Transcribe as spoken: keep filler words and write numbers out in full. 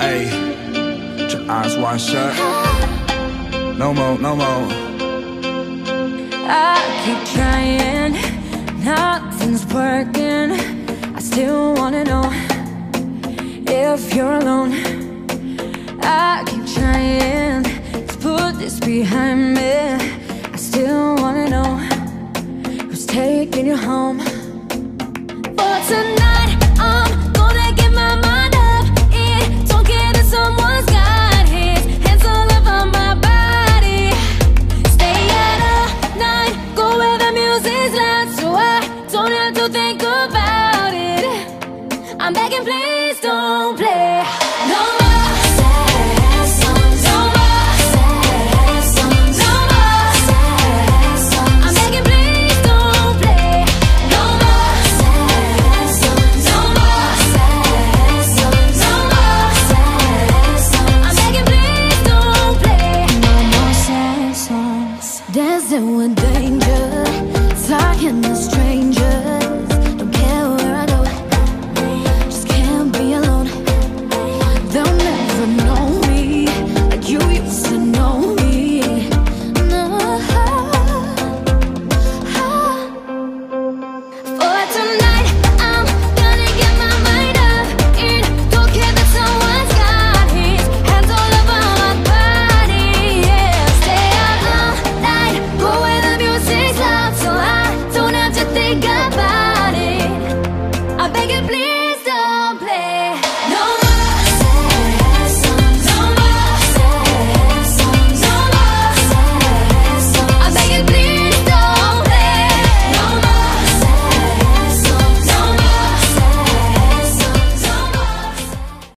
Ayy, put your eyes wide shut. No more, no more. I keep trying, nothing's working. I still wanna know if you're alone. I keep trying to put this behind me. I still wanna know who's taking you home. For tonight, I'm gonna get my mind up. It don't care that someone's got his hands all over my body. Stay out all night, go where the music's loud, so I don't have to think about it. I'm begging, please don't play.